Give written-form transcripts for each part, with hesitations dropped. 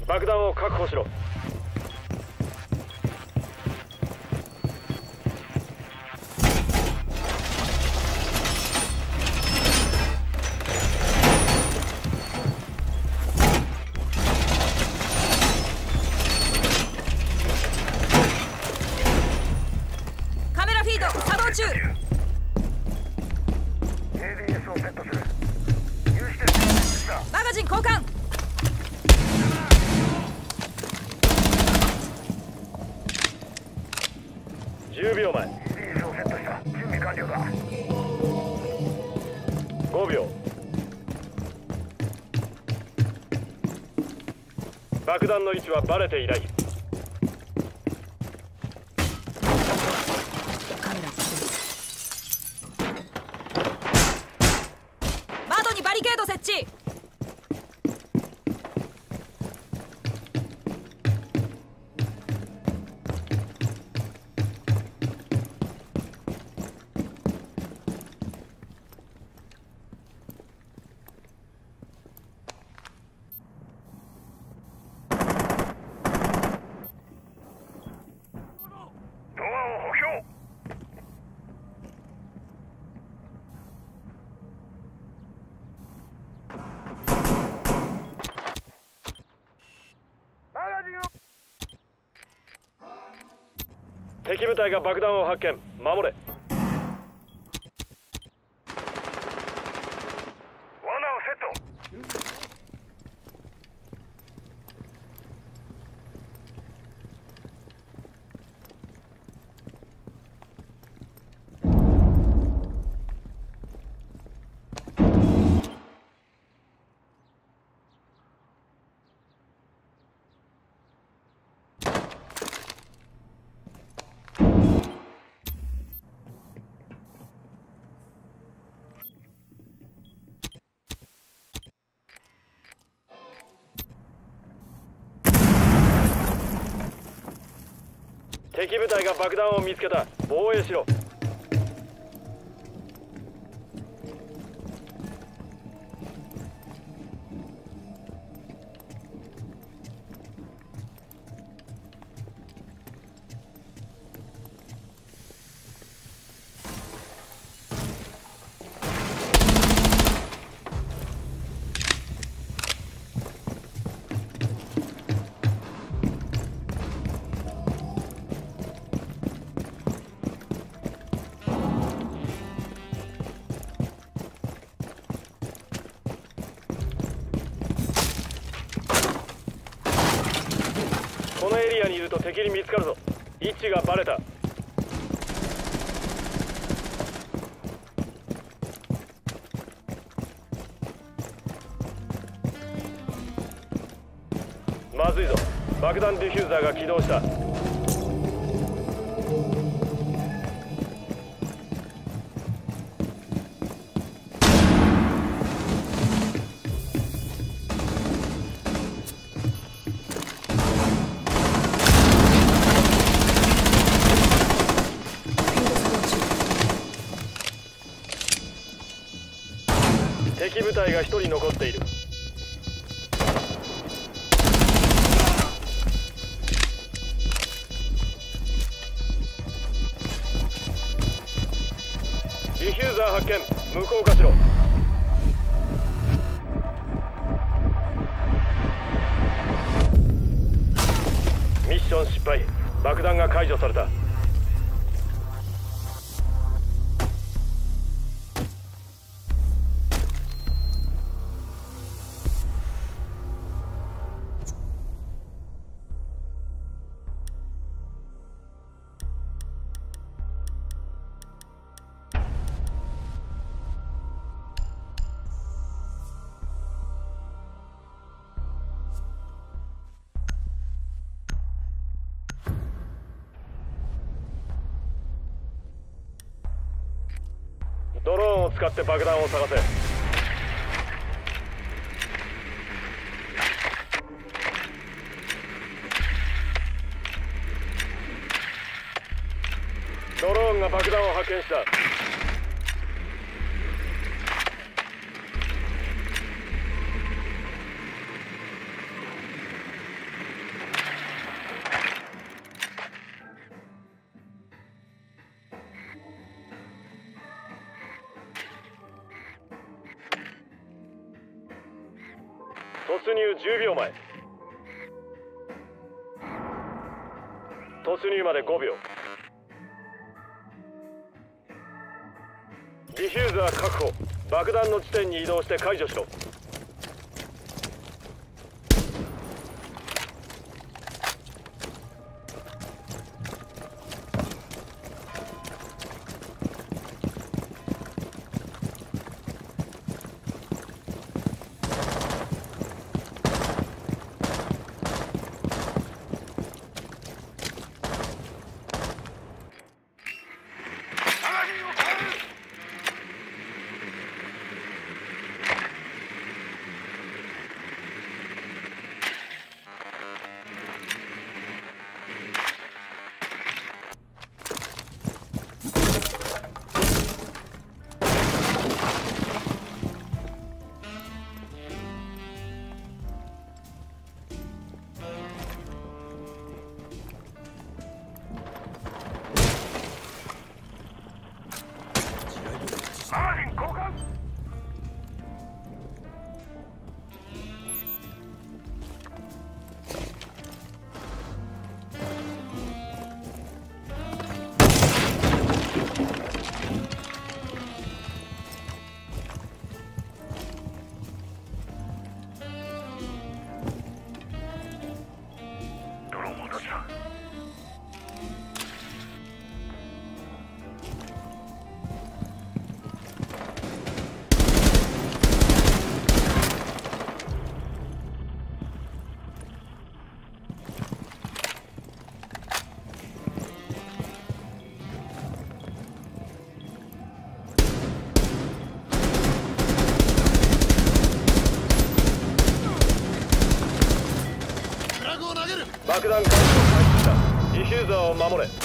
爆弾を確保しろ。 カメラフィード作動中。 ADS をセットする。有刺鉄線設置した。 マガジン交換。 10秒前。 ADS をセットした。準備完了だ。 5秒。爆弾の位置はバレていない。 カメラ窓にバリケード設置。 ドアを補強。マガジンを。 敵部隊が爆弾を発見。守れ。 罠をセット。 敵部隊が爆弾を見つけた。防衛しろ。このエリアにいると敵に見つかるぞ。位置がバレた。まずいぞ。爆弾ディフューザーが起動した。敵部隊が1人残っている。ディフューザー発見。無効化しろ。ミッション失敗。爆弾が解除された。ドローンを使って爆弾を探せ。ドローンが爆弾を発見した。 入10秒前。突入まで5秒。ディフューザー確保。爆弾の地点に移動して解除しろ。爆弾解除開始した。ディフューザーを守れ。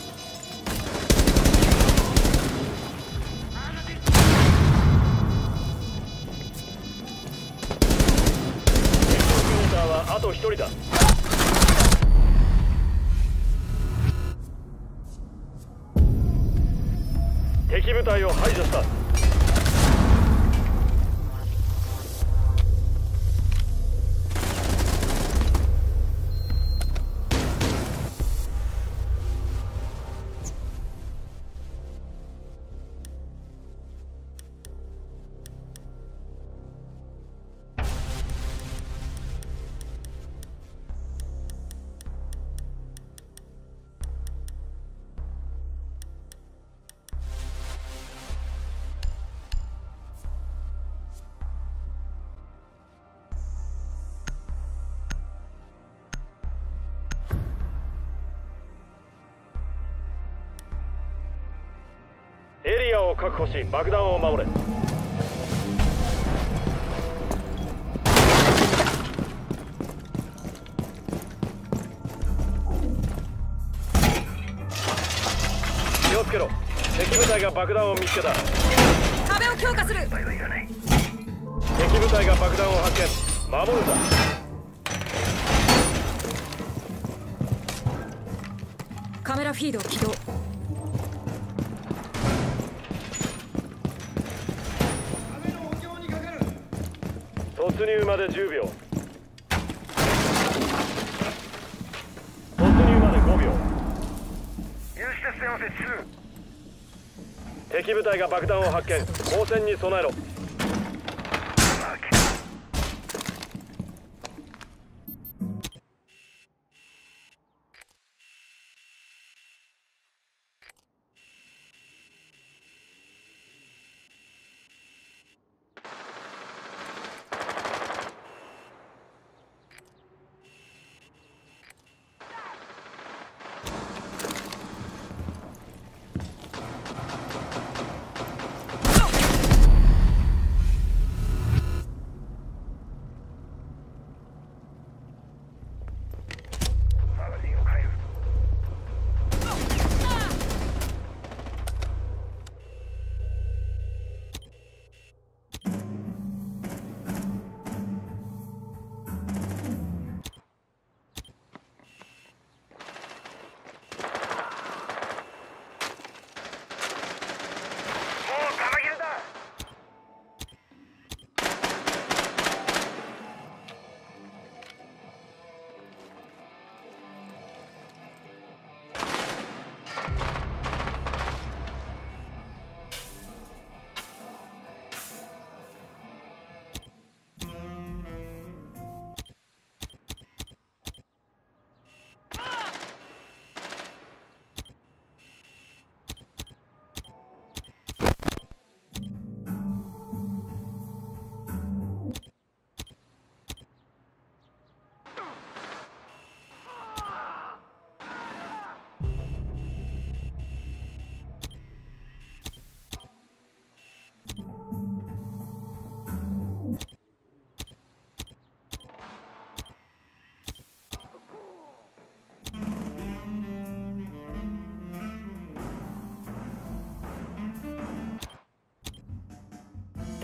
敵オペレーターはあと1人だ。敵部隊を排除した。エリアを確保し爆弾を守れ。気をつけろ。敵部隊が爆弾を見つけた。 壁を強化する。 敵部隊が爆弾を発見。守るんだ。 カメラフィード起動。 突入まで10秒。突入まで5秒。 有刺鉄線を設置する。 敵部隊が爆弾を発見。光線に備えろ。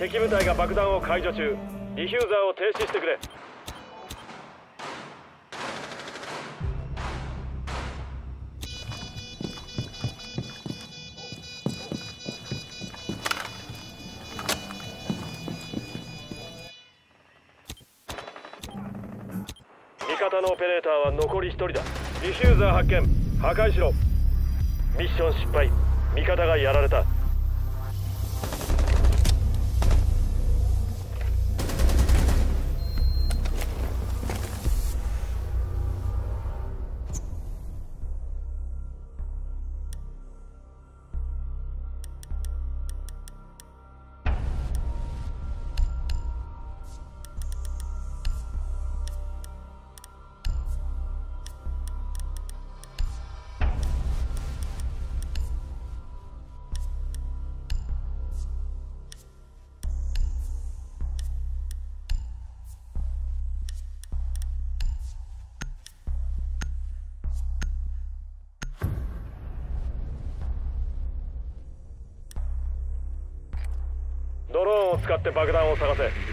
敵部隊が爆弾を解除中。ディフューザーを停止してくれ。味方のオペレーターは残り1人だ。ディフューザー発見。破壊しろ。ミッション失敗。味方がやられた。ドローンを使って爆弾を探せ。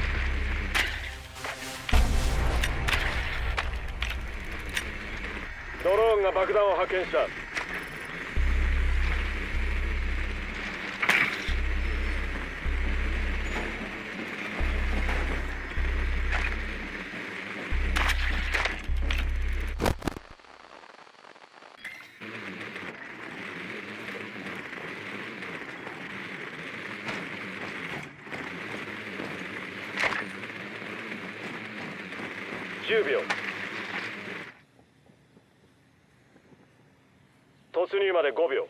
ドローンが爆弾を発見した。10秒。突入まで5秒。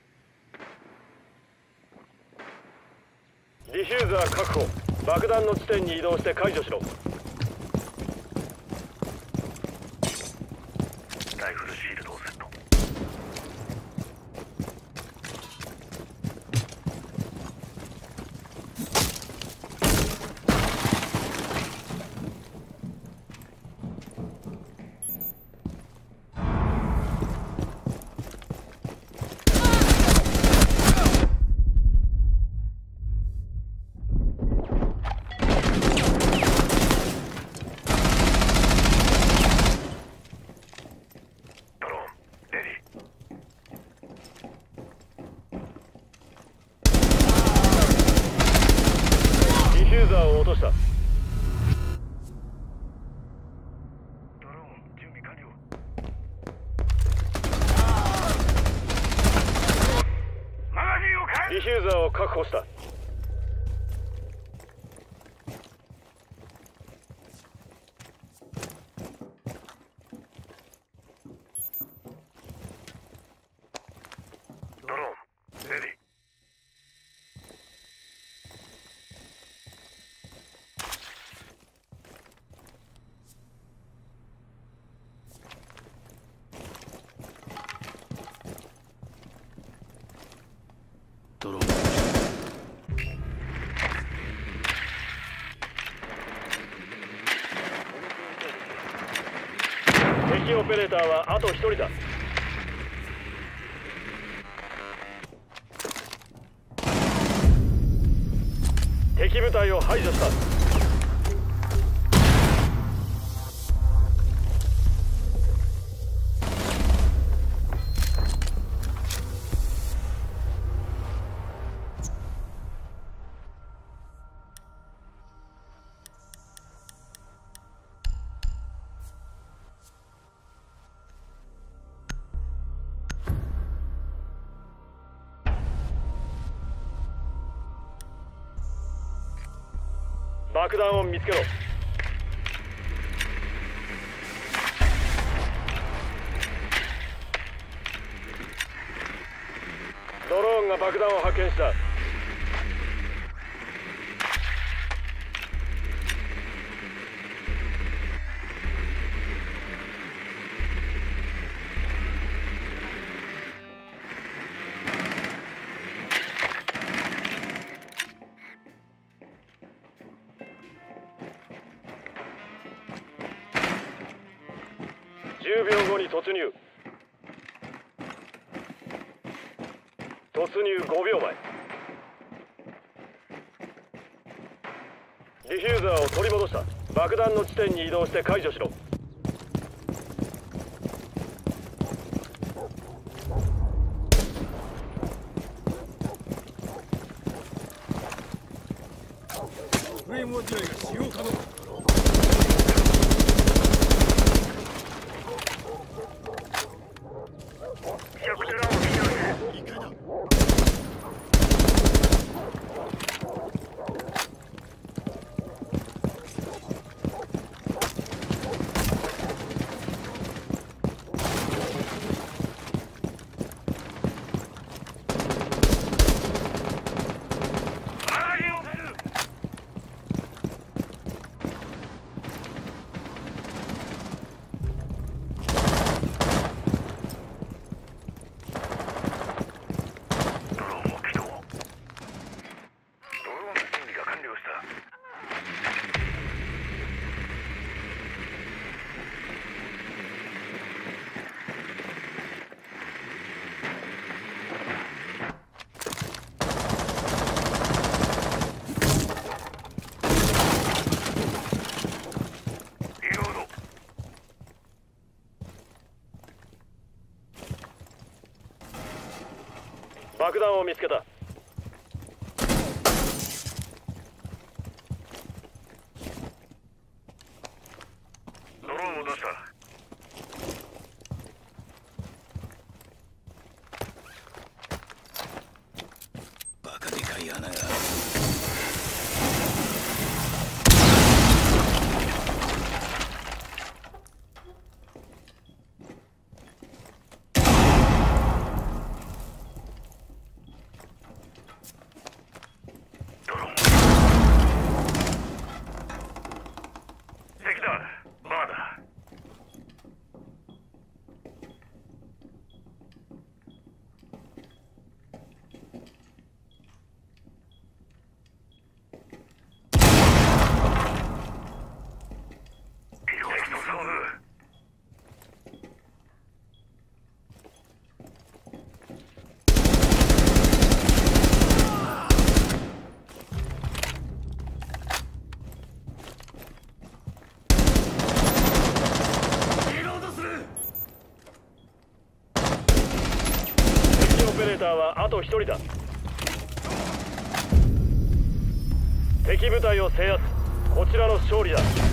ディフューザー確保。爆弾の地点に移動して解除しろ。 ライフルシールドをセット。 落とした。 ドローン準備完了。マガジンをディフューザーを確保した。 ドローンレディ。 ドローン敵オペレーターはあと1人だ。敵部隊を排除した。爆弾を見つけろ。ドローンが爆弾を発見した。10秒後に突入。突入5秒前。 ディフューザーを取り戻した。爆弾の地点に移動して解除しろ。 フレーム落ちないが使用可能。 食ドラを起動する。 いかだ。 爆弾を見つけた。 ドローンを出した。 バカでかい穴が。 敵だ。バーだ。敵と遭遇。 敵オペレーターはあと1人だ。敵部隊を制圧。こちらの勝利だ。